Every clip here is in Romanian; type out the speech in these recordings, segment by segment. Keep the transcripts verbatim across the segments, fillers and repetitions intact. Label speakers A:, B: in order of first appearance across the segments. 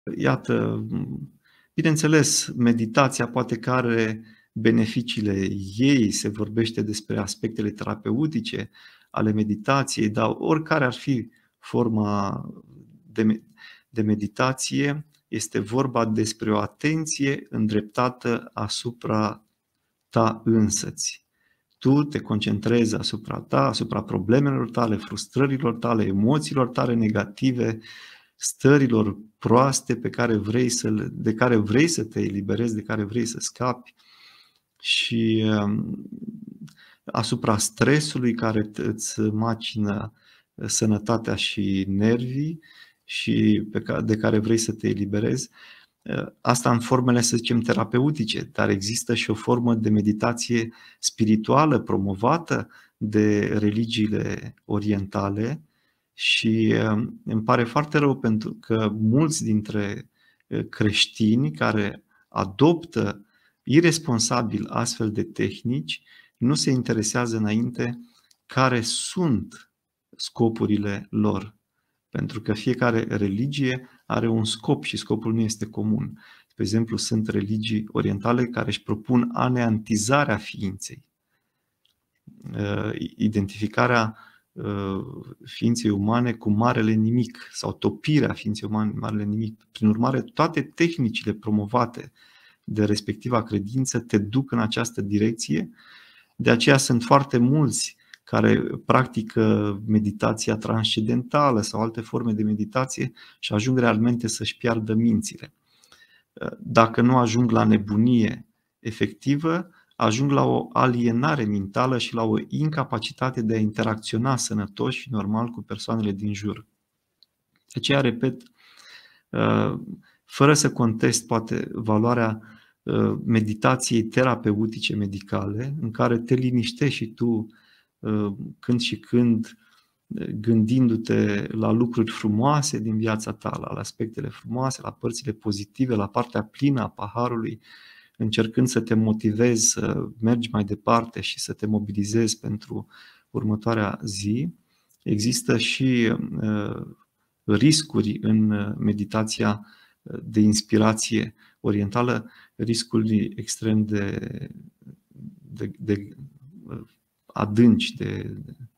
A: Iată, bineînțeles, meditația poate că are beneficiile ei, se vorbește despre aspectele terapeutice ale meditației, dar oricare ar fi forma de, de meditație, este vorba despre o atenție îndreptată asupra ta însăți. Tu te concentrezi asupra ta, asupra problemelor tale, frustrărilor tale, emoțiilor tale negative, stărilor proaste pe care vrei să, de care vrei să te eliberezi, de care vrei să scapi, și asupra stresului care îți macină sănătatea și nervii și de care vrei să te eliberezi. Asta în formele, să zicem, terapeutice, dar există și o formă de meditație spirituală promovată de religiile orientale și îmi pare foarte rău pentru că mulți dintre creștini care adoptă iresponsabil astfel de tehnici nu se interesează înainte care sunt scopurile lor. Pentru că fiecare religie are un scop și scopul nu este comun. De exemplu, sunt religii orientale care își propun aneantizarea ființei, identificarea ființei umane cu marele nimic sau topirea ființei umane cu marele nimic. Prin urmare, toate tehnicile promovate de respectiva credință te duc în această direcție. De aceea sunt foarte mulți care practică meditația transcendentală sau alte forme de meditație și ajung realmente să-și piardă mințile. Dacă nu ajung la nebunie efectivă, ajung la o alienare mentală și la o incapacitate de a interacționa sănătos și normal cu persoanele din jur. De aceea, repet, fără să contest poate valoarea meditației terapeutice medicale, în care te liniștești și tu când și când, gândindu-te la lucruri frumoase din viața ta, la aspectele frumoase, la părțile pozitive, la partea plină a paharului, încercând să te motivezi să mergi mai departe și să te mobilizezi pentru următoarea zi. Există și riscuri în meditația de inspirație orientală, riscuri extrem de, de, de adânci, de,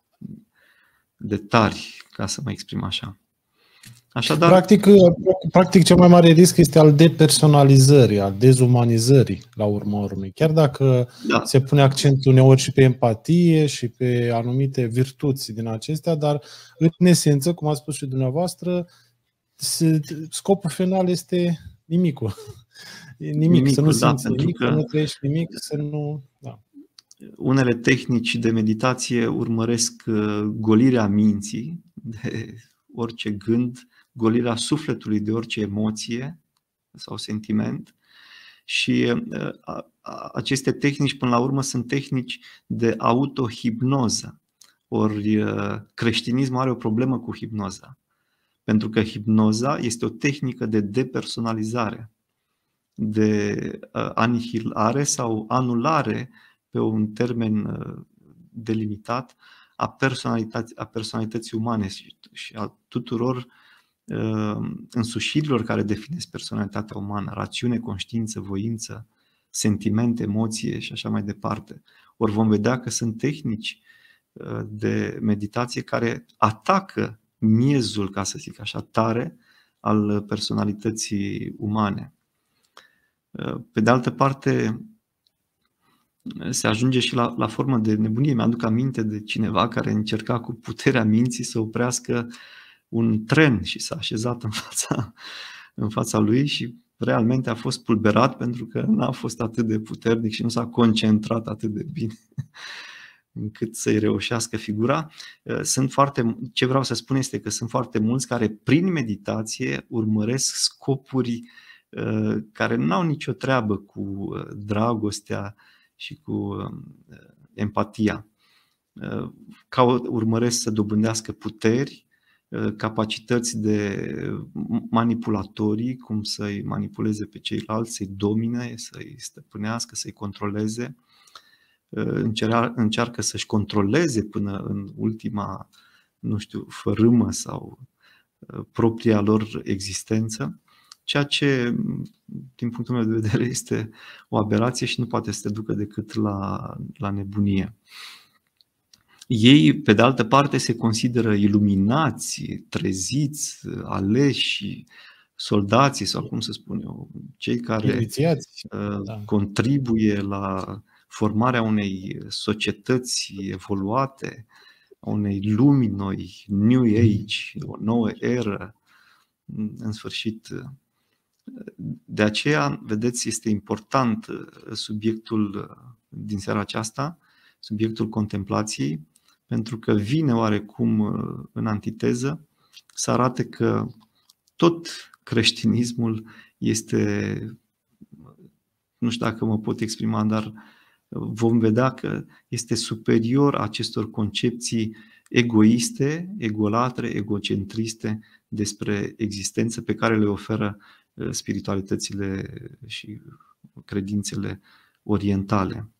A: de tari, ca să mă exprim așa. Așadar,
B: practic, practic, cel mai mare risc este al depersonalizării, al dezumanizării, la urma urmei. Chiar dacă da. se pune accentul uneori și pe empatie și pe anumite virtuți din acestea, dar în esență, cum a spus și dumneavoastră, scopul final este nimicul. Nimic, nimicul, să nu
A: da,
B: simți nimic, că... să nu trăiești nimic, să nu... Da.
A: Unele tehnici de meditație urmăresc golirea minții de orice gând, golirea sufletului de orice emoție sau sentiment și aceste tehnici până la urmă sunt tehnici de autohipnoză. Ori creștinismul are o problemă cu hipnoza, pentru că hipnoza este o tehnică de depersonalizare, de anihilare sau anulare pe un termen delimitat a personalității, a personalității umane și a tuturor uh, însușirilor care definesc personalitatea umană, rațiune, conștiință, voință, sentimente, emoție și așa mai departe. Ori vom vedea că sunt tehnici uh, de meditație care atacă miezul, ca să zic așa, tare al personalității umane. Uh, pe de altă parte, se ajunge și la, la formă de nebunie. Mi-aduc aminte de cineva care încerca cu puterea minții să oprească un tren și s-a așezat în fața, în fața lui și realmente a fost pulberat pentru că n-a fost atât de puternic și nu s-a concentrat atât de bine încât să-i reușească figura. Sunt foarte, ce vreau să spun este că sunt foarte mulți care prin meditație urmăresc scopuri care nu au nicio treabă cu dragostea și cu empatia. Ca urmăresc să dobândească puteri, capacități de manipulatorii, cum să-i manipuleze pe ceilalți, să-i domine, să-i stăpânească, să-i controleze. Încearcă să-și controleze până în ultima, nu știu, fărâmă sau propria lor existență. ceea ce, din punctul meu de vedere, este o aberație și nu poate să te ducă decât la, la nebunie. Ei, pe de altă parte, se consideră iluminați, treziți, aleși, soldații sau cum să spun eu, cei care
B: Inițiați.
A: Da. contribuie la formarea unei societăți evoluate, unei lumi noi, New Age, o nouă eră, în sfârșit. De aceea, vedeți, este important subiectul din seara aceasta, subiectul contemplației, pentru că vine oarecum în antiteză să arate că tot creștinismul este, nu știu dacă mă pot exprima, dar vom vedea că este superior acestor concepții egoiste, egolatre, egocentriste despre existență pe care le oferă spiritualitățile și credințele orientale.